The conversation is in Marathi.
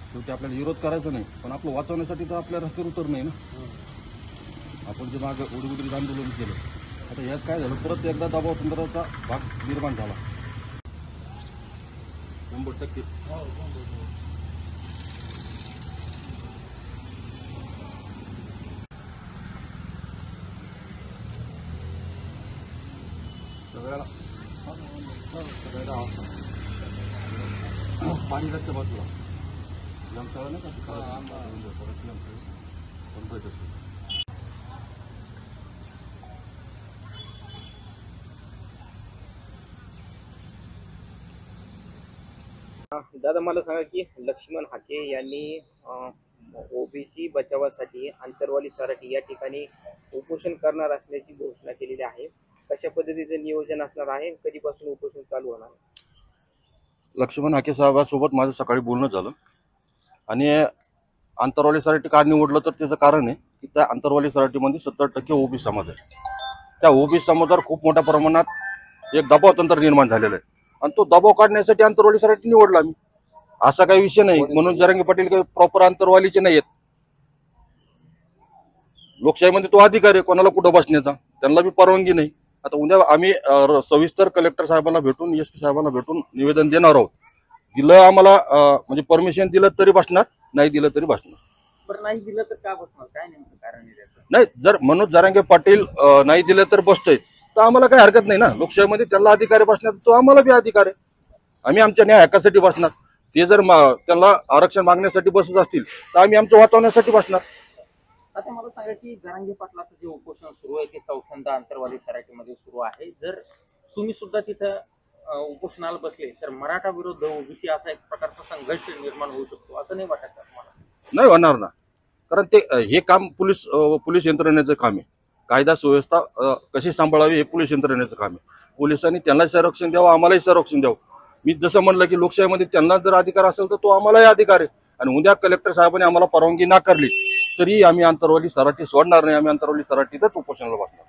शेवटी आपल्याला विरोध करायचा नाही, पण आपलं वाचवण्यासाठी तर आपल्या रस्त्यावर उतर नाही ना. आपण जे मागे उडीउडीत आंदोलन केलं, आता यात काय झालं, परत एकदा दबाव तंत्राचा भाग निर्माण झाला 100%. सगळ्याला पाणी रस्त्या बाजूला जमसाळा नाही का, परत दादा मला सांगा की लक्ष्मण हाके यांनी ओबीसी बचावासाठी आंतरवाली सराटी या ठिकाणी उपोषण करणार असल्याची घोषणा केलेली आहे. कशा पद्धतीचे नियोजन असणार आहे, कधीपासून उपोषण चालू होणार? लक्ष्मण हाके साहेबांसोबत माझं सकाळी बोलणं झालं आणि आंतरवाली सराटी का निवडलं तर त्याचं कारण आहे की त्या आंतरवाली सराटीमध्ये 70% ओबीसी समाज आहे. त्या ओबीसी समाजावर खूप मोठ्या प्रमाणात एक दबाव तंत्र निर्माण झालेलं आहे आणि तो दबाव काढण्यासाठी आंतरवाली सराटी निवडला आम्ही. असा काही विषय नाही. मनोज जरांगे पाटील काही प्रॉपर आंतरवालीचे नाही आहेत. लोकशाहीमध्ये तो अधिकार आहे कोणाला कुठं बसण्याचा, त्यांना बी परवानगी नाही. आता उद्या आम्ही सविस्तर कलेक्टर साहेबांना भेटून एसपी साहेबांना भेटून निवेदन देणार आहोत. दिलं आम्हाला म्हणजे परमिशन दिलं तरी बसणार, नाही दिलं तरी बसणार. बरं, नाही दिलं तर का बसणार, काय नेमकं कारण आहे त्याचं? नाही, जर मनोज जरांगे पाटील नाही दिलं तर बसतोय तर आम्हाला काही हरकत नाही ना. लोकशाहीमध्ये त्याला अधिकार आहे बसण्याचा, तो आम्हाला बी अधिकार आहे. आम्ही आमच्या न्याय हक्कासाठी बसणार. ते जर त्यांना आरक्षण मागण्यासाठी बसत असतील तर आम्ही आमचं वाचवण्यासाठी बसणार. आता मला सांगा की जरांगे पाटलाचं जे उपोषण सुरू आहे ते चौथ्यांदा आंतरवाली सराटीमध्ये सुरू आहे. जर तुम्ही सुद्धा तिथं उपोषणाला बसले तर मराठा विरुद्ध ओबीसी असा एक प्रकारचा संघर्ष निर्माण होऊ शकतो, असं नाही वाटत का तुम्हाला? नाही होणार ना, कारण ते हे काम पोलीस यंत्रणेचं काम आहे. कायदा सुव्यवस्था कशी सांभाळावी हे पोलीस यंत्रणेचं काम आहे. पोलिसांनी त्यांनाही संरक्षण द्यावं, आम्हालाही संरक्षण द्यावं. मी जसं म्हणलं की लोकशाहीमध्ये त्यांना जर अधिकार असेल तर तो आम्हालाही अधिकार आहे. आणि उद्या कलेक्टर साहेबांनी आम्हाला परवानगी नाकारली तरी आम्ही आंतरवाली सराटी सोडणार नाही. आम्ही आंतरवाली सराटीतच उपोषणाला बसणार.